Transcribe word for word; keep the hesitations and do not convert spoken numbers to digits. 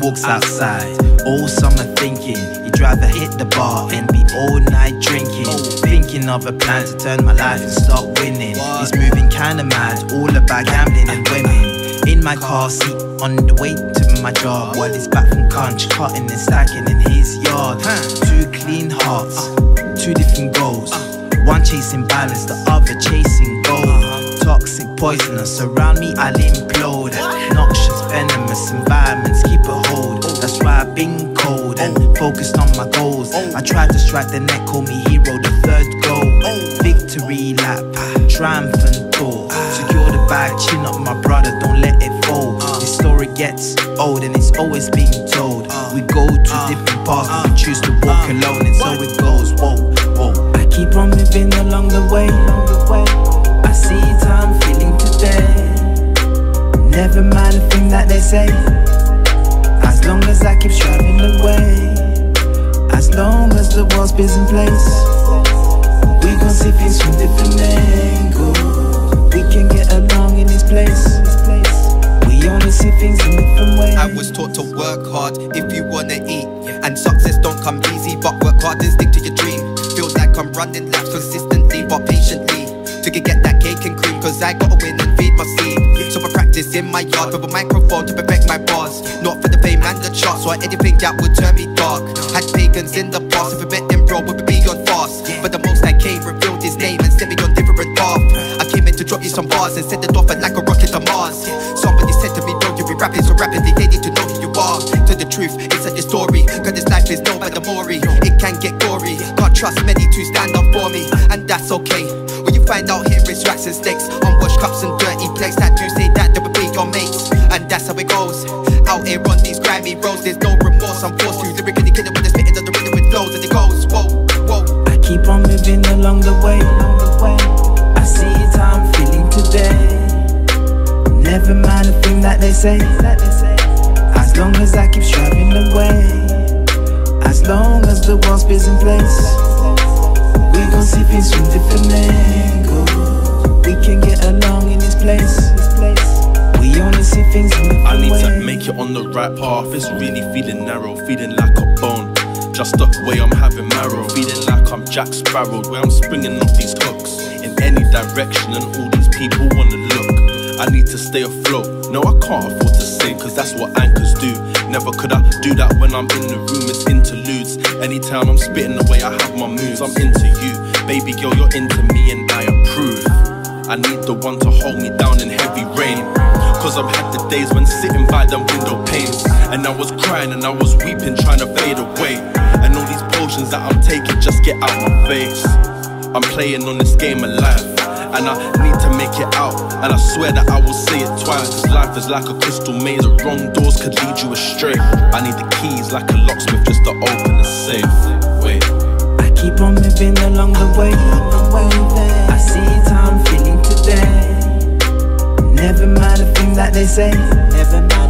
walks outside, all summer thinking he'd rather hit the bar and be all night drinking, thinking of a plan to turn my life and start winning. He's moving kinda mad, all about gambling and women. In my car seat, on the way to my job, while he's back from conch, cutting and stacking in his yard. Two clean hearts, two different goals, one chasing balance, the other chasing gold. Toxic, poisonous, around me I'll implode. Noxious, venomous environments keep a hold. That's why I've been cold and focused on my goals. I tried to strike the net, call me hero, the third goal. Victory lap, triumphant tour. Secure the bag, chin up my brother, don't let it fall. This story gets old and it's always being told. We go to different paths, but we choose to walk alone, and so it goes. Whoa, whoa. I keep on moving along the way. I see time feeling today. Never mind the thing that they say, as long as I keep striving away. As long as the walls is in place, we gon' see things from different angles. We can get along in this place. We only see things in different ways. I was taught to work hard if you wanna eat, and success don't come easy, but work hard and stick to your dream. Feels like I'm running laps consistently but patiently to get that cake and cream, cause I gotta win and feed my seed. So I practice in my yard with a microphone to perfect my bars, not for the fame and the charts, or anything that would turn me dark. Had pagans in the past, if I met them bro, would be on fast. But the most I came revealed his name and set me on different path. I came in to drop you some bars and send it off like a rocket to Mars. Somebody said to me, don't you be rapping so rapidly, they need to know who you are. To the truth, it's such a story, cause this life is no matter more. It can get gory, can't trust many to stand up for me, and that's okay. When you find out here it's rats and snakes, unwashed cups and dirty plates that do say that they would be your mates, and that's how it goes. Out here on these grimy roads, there's no remorse. I'm forced to lyrically kill it when it's spitting on the rhythm with flows, and it goes, whoa, whoa. I keep on moving along the way. I see time feeling today. Never mind the thing that they say, as long as I keep striving away. As long as the walls is in place, we gon' see things from different angles. We can get along in this place. We only see things in different I need ways. to make it on the right path. It's really feeling narrow, feeling like a bone. Just the way I'm having marrow, feeling like I'm Jack Sparrow, where I'm springing off these hooks in any direction, and all these people wanna look. I need to stay afloat. No, I can't afford to sing, cause that's what anchors do. Never could I do that when I'm in the room, it's interludes. Anytime I'm spitting away, I have my moves. I'm into you, baby girl, you're into me and I approve. I need the one to hold me down in heavy rain, cause I've had the days when sitting by them window panes, and I was crying and I was weeping, trying to fade away. And all these potions that I'm taking just get out my face. I'm playing on this game of life, and I need to make it out, and I swear that I will say it twice, cause life is like a crystal maze, the wrong doors could lead you astray. I need the keys like a locksmith just to open the safe. Wait, I keep on moving along the way. I see time feeling today. Never mind the thing that they say, never mind